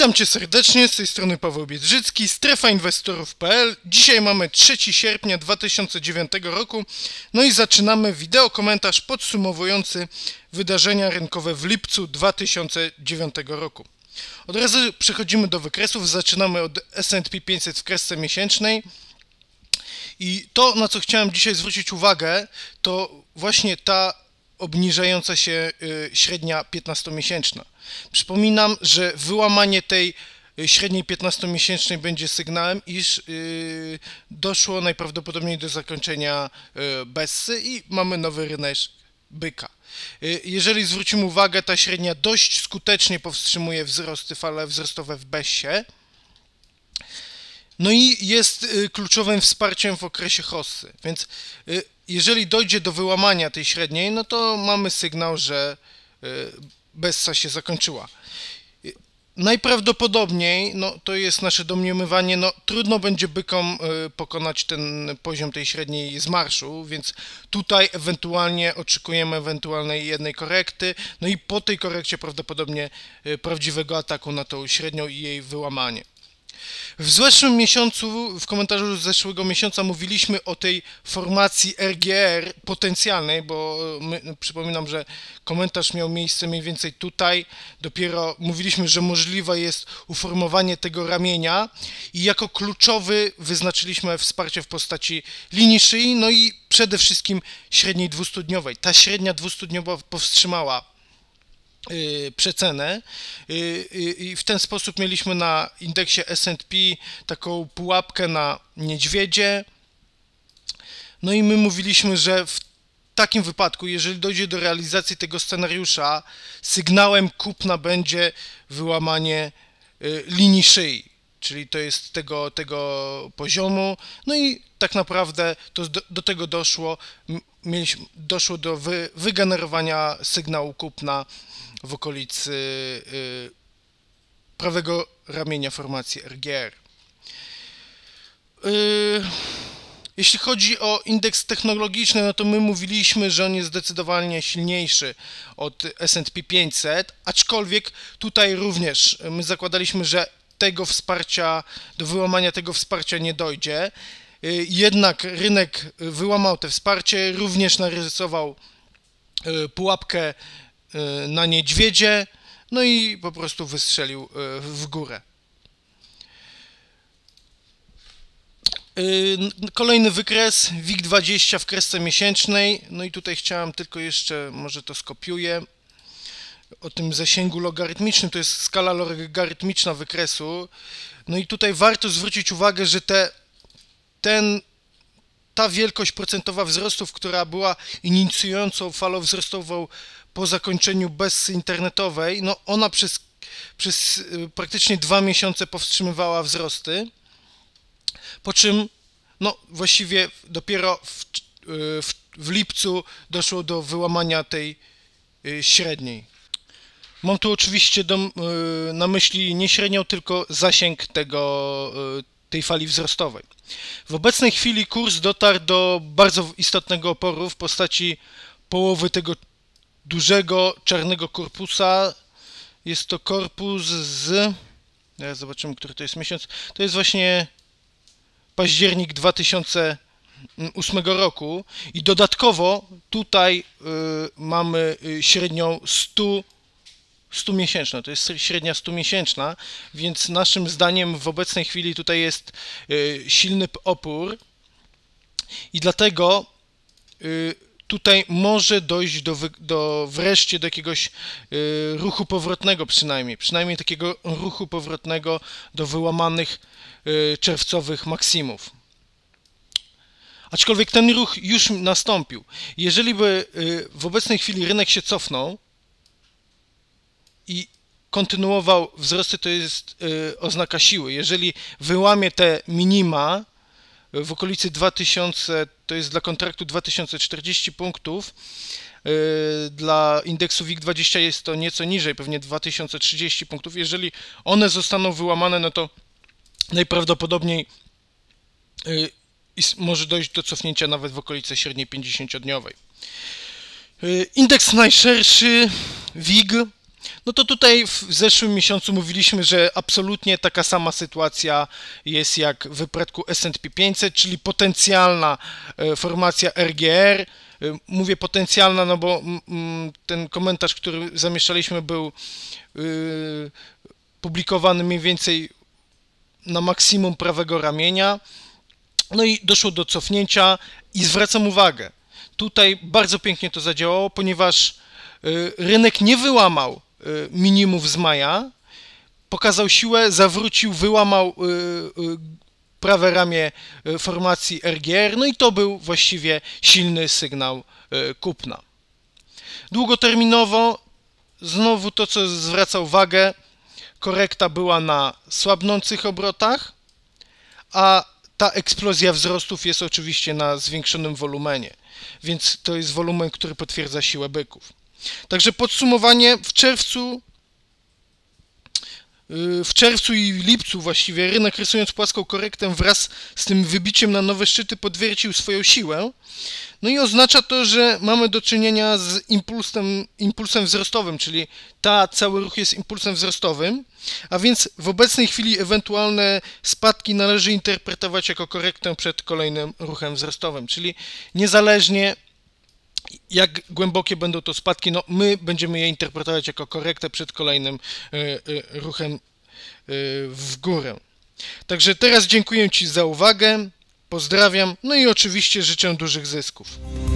Witam Cię serdecznie, z tej strony Paweł Biedrzycki, strefainwestorów.pl. Dzisiaj mamy 3 sierpnia 2009 roku, no i zaczynamy wideo komentarz podsumowujący wydarzenia rynkowe w lipcu 2009 roku. Od razu przechodzimy do wykresów, zaczynamy od S&P 500 w kresce miesięcznej. I to, na co chciałem dzisiaj zwrócić uwagę, to właśnie ta obniżająca się średnia 15-miesięczna. Przypominam, że wyłamanie tej średniej 15-miesięcznej będzie sygnałem, iż doszło najprawdopodobniej do zakończenia bessy i mamy nowy rynek byka. Jeżeli zwrócimy uwagę, ta średnia dość skutecznie powstrzymuje wzrosty, fale wzrostowe w bessie. No i jest kluczowym wsparciem w okresie hossy, więc jeżeli dojdzie do wyłamania tej średniej, no to mamy sygnał, że bessa się zakończyła. Najprawdopodobniej, no to jest nasze domniemywanie, no trudno będzie bykom pokonać ten poziom tej średniej z marszu, więc tutaj ewentualnie oczekujemy ewentualnej jednej korekty, no i po tej korekcie prawdopodobnie prawdziwego ataku na tą średnią i jej wyłamanie. W zeszłym miesiącu, w komentarzu z zeszłego miesiąca mówiliśmy o tej formacji RGR potencjalnej, bo przypominam, że komentarz miał miejsce mniej więcej tutaj. Dopiero mówiliśmy, że możliwe jest uformowanie tego ramienia i jako kluczowy wyznaczyliśmy wsparcie w postaci linii szyi, no i przede wszystkim średniej 200-dniowej. Ta średnia 200-dniowa powstrzymała przecenę i w ten sposób mieliśmy na indeksie S&P taką pułapkę na niedźwiedzie. No i my mówiliśmy, że w takim wypadku, jeżeli dojdzie do realizacji tego scenariusza, sygnałem kupna będzie wyłamanie linii szyi, czyli to jest tego poziomu. No i tak naprawdę to do tego doszło. Doszło do wygenerowania sygnału kupna w okolicy prawego ramienia formacji RGR. Jeśli chodzi o indeks technologiczny, no to my mówiliśmy, że on jest zdecydowanie silniejszy od S&P 500, aczkolwiek tutaj również my zakładaliśmy, że tego wsparcia, do wyłamania tego wsparcia nie dojdzie. Jednak rynek wyłamał to wsparcie, również narysował pułapkę na niedźwiedzie, no i po prostu wystrzelił w górę. Kolejny wykres, WIG20 w kresce miesięcznej, no i tutaj chciałem tylko jeszcze, może to skopiuję, o tym zasięgu logarytmicznym, to jest skala logarytmiczna wykresu, no i tutaj warto zwrócić uwagę, że ta wielkość procentowa wzrostów, która była inicjującą falą wzrostową po zakończeniu bessy internetowej, no ona przez praktycznie 2 miesiące powstrzymywała wzrosty, po czym no właściwie dopiero w lipcu doszło do wyłamania tej średniej. Mam tu oczywiście na myśli nie średnią, tylko zasięg tej fali wzrostowej. W obecnej chwili kurs dotarł do bardzo istotnego oporu w postaci połowy tego dużego czarnego korpusa. Jest to korpus teraz zobaczymy, który to jest miesiąc. To jest właśnie październik 2008 roku i dodatkowo tutaj mamy średnią 100-miesięczną, to jest średnia 100-miesięczna, więc naszym zdaniem w obecnej chwili tutaj jest silny opór i dlatego tutaj może dojść wreszcie do jakiegoś ruchu powrotnego przynajmniej takiego ruchu powrotnego do wyłamanych czerwcowych maksimów. Aczkolwiek ten ruch już nastąpił. Jeżeli by w obecnej chwili rynek się cofnął i kontynuował wzrosty, to jest oznaka siły. Jeżeli wyłamie te minima w okolicy 2000, to jest dla kontraktu 2040 punktów, dla indeksu WIG20 jest to nieco niżej, pewnie 2030 punktów. Jeżeli one zostaną wyłamane, no to najprawdopodobniej może dojść do cofnięcia nawet w okolicy średniej 50-dniowej. Indeks najszerszy, WIG, No to tutaj w zeszłym miesiącu mówiliśmy, że absolutnie taka sama sytuacja jest jak w wypadku S&P 500, czyli potencjalna formacja RGR. Mówię potencjalna, no bo ten komentarz, który zamieszczaliśmy, był publikowany mniej więcej na maksimum prawego ramienia. No i doszło do cofnięcia i zwracam uwagę, tutaj bardzo pięknie to zadziałało, ponieważ rynek nie wyłamał minimów z maja, pokazał siłę, zawrócił, wyłamał prawe ramię formacji RGR, no i to był właściwie silny sygnał kupna. Długoterminowo, znowu to, co zwraca uwagę, korekta była na słabnących obrotach, a ta eksplozja wzrostów jest oczywiście na zwiększonym wolumenie, więc to jest wolumen, który potwierdza siłę byków. Także podsumowanie, w czerwcu i lipcu właściwie rynek, rysując płaską korektę wraz z tym wybiciem na nowe szczyty, potwierdził swoją siłę. No i oznacza to, że mamy do czynienia z impulsem wzrostowym, czyli cały ruch jest impulsem wzrostowym, a więc w obecnej chwili ewentualne spadki należy interpretować jako korektę przed kolejnym ruchem wzrostowym, czyli niezależnie jak głębokie będą to spadki, no my będziemy je interpretować jako korektę przed kolejnym ruchem w górę. Także teraz dziękuję Ci za uwagę, pozdrawiam, no i oczywiście życzę dużych zysków.